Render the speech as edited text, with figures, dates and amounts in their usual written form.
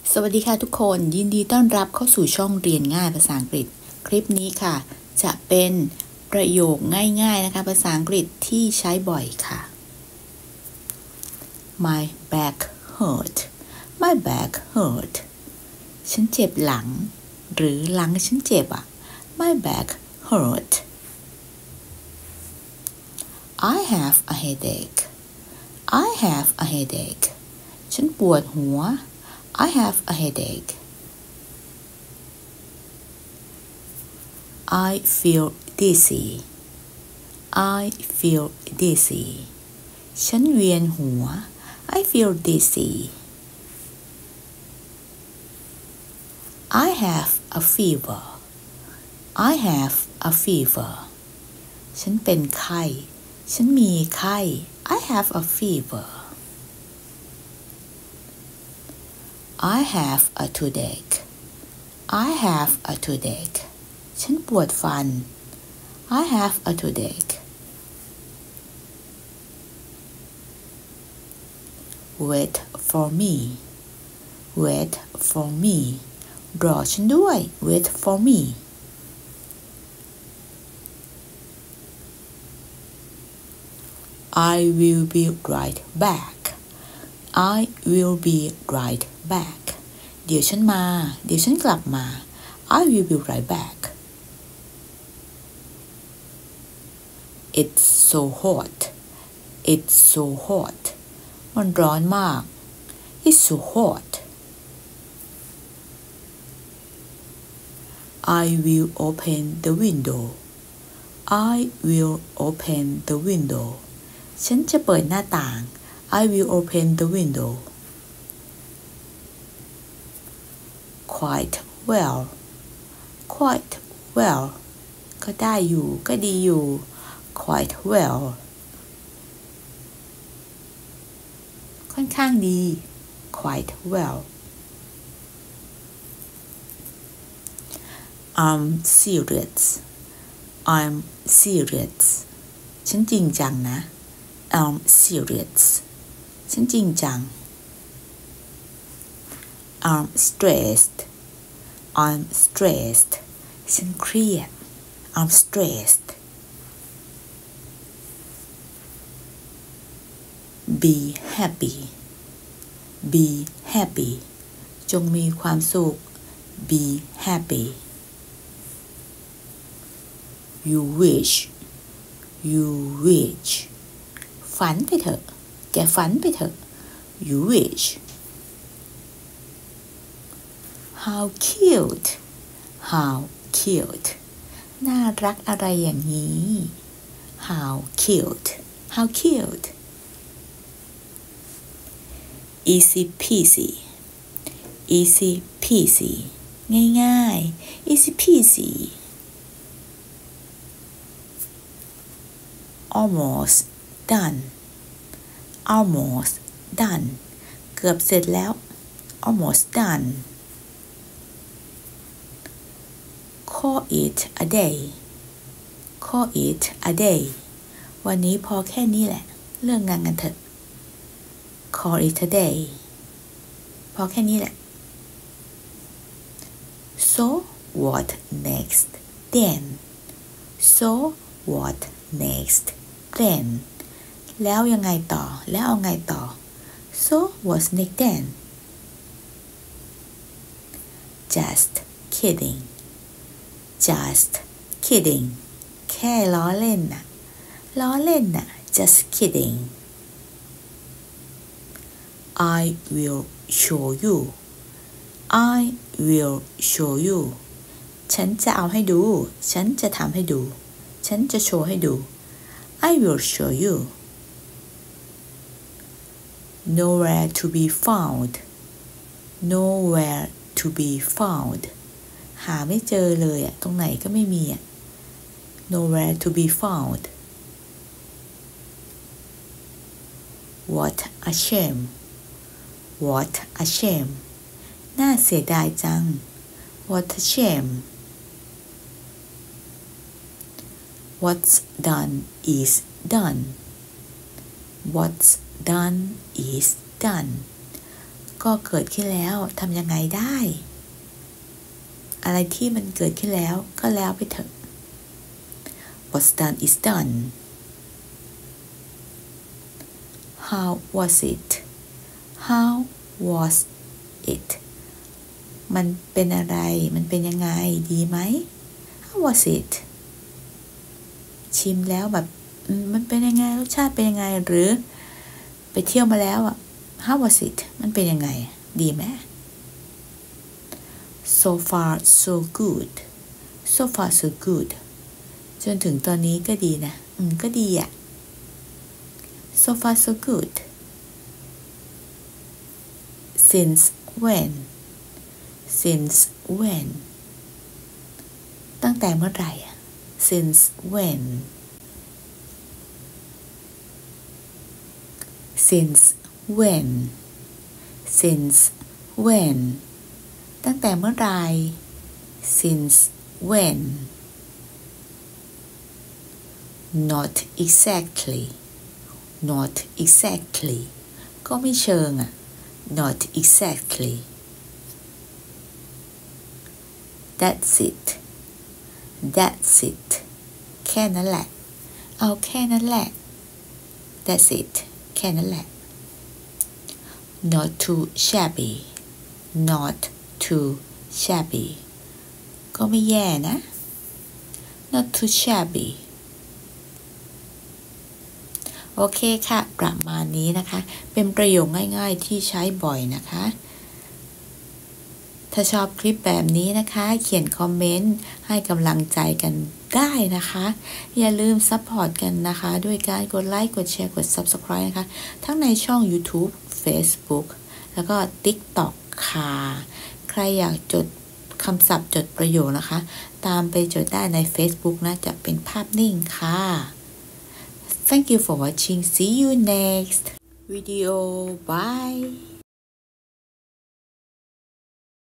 สวัสดีค่ะทุกคนยินดีต้อนรับเข้าสู่ช่องเรียนง่ายภาษาอังกฤษคลิปนี้ค่ะจะเป็นประโยคง่ายๆนะคะภาษาอังกฤษที่ใช้บ่อยค่ะ My back hurt My back hurt ฉันเจ็บหลังหรือหลังฉันเจ็บอ่ะ My back hurt I have a headache I have a headache ฉันปวดหัวI have a headache. I feel dizzy. I feel dizzy. ฉันเวียนหัว I feel dizzy. I have a fever. I have a fever. ฉันเป็นไข้ฉันมีไข้ I have a fever. I have a toothache. I have a toothache. ฉันปวดฟัน I have a toothache. Wait for me. Wait for me. รอฉันด้วย Wait for me. I will be right back.I will be right back เดี๋ยวฉันมาเดี๋ยวฉันกลับมา I will be right back It's so hot It's so hot มันร้อนมาก It's so hot I will open the window I will open the window ฉันจะเปิดหน้าต่าง I will open the window. Quite well. Quite well. ก็ได้อยู่ก็ดีอยู่ Quite well. ค่อนข้างดี Quite well. I'm serious. I'm serious. ฉันจริงจังนะ I'm serious.ฉันจริงจัง I'm stressed I'm stressed ฉันเครียด I'm stressed Be happy Be happy จงมีความสุข Be happy You wish You wish ฝันไปเถอะแกฝันไปเถอะ You wish How cute How cute น่ารักอะไรอย่างนี้ How cute How cute Easy peasy Easy peasy ง่ายๆ Easy peasy Almost done Almost done เกือบเสร็จแล้ว Almost done Call it a day Call it a day วันนี้พอแค่นี้แหละเรื่องงานกันเถอะ Call it a day พอแค่นี้แหละ So what next then So what next thenแล้วยังไงต่อแล้วเอาไงต่อ So what's next then Just kidding Just kidding แค่ล้อเล่นน่ะล้อเล่นน่ะ Just kidding I will show you I will show you ฉันจะเอาให้ดูฉันจะทำให้ดูฉันจะโชว์ให้ดู I will show you Nowhere to be found Nowhere to be found หาไม่เจอเลยอะตรงไหนก็ไม่มีอะ Nowhere to be found What a shame What a shame น่าเสียดายจัง What a shame What's done is done What's done is done ก็เกิดขึ้นแล้วทำยังไงได้อะไรที่มันเกิดขึ้นแล้วก็แล้วไปเถอะ What's done is done How was it How was it มันเป็นอะไรมันเป็นยังไงดีไหม How was it ชิมแล้วแบบมันเป็นยังไงรสชาติเป็นยังไงหรือไปเที่ยวมาแล้วอ่ะ How was it มันเป็นยังไงดีไหม So far so good so far so good จนถึงตอนนี้ก็ดีนะก็ดีอ่ะ so far so good since when since when ตั้งแต่เมื่อไหร่อ่ะ since when since when since when ตั้งแต่เมื่อไหร่ since when not exactly not exactly ก็ไม่เชิงอ่ะ not exactly that's it that's it แค่นั้นแหละเอาแค่นั้นแหละ that's it แค่นั้นแหละ not too shabby not too shabby ก็ไม่แย่นะ not too shabby โอเคค่ะประมาณนี้นะคะเป็นประโยคง่ายๆที่ใช้บ่อยนะคะถ้าชอบคลิปแบบนี้นะคะเขียนคอมเมนต์ให้กำลังใจกันได้นะคะอย่าลืมซัพพอร์ตกันนะคะด้วยการกดไลค์กดแชร์กด Subscribe นะคะทั้งในช่อง YouTube Facebook แล้วก็ TikTok ค่ะใครอยากจดคำศัพท์จดประโยคนะคะตามไปจดได้ใน Facebook นะจะเป็นภาพนิ่งค่ะ Thank you for watching. See you next video. Bye.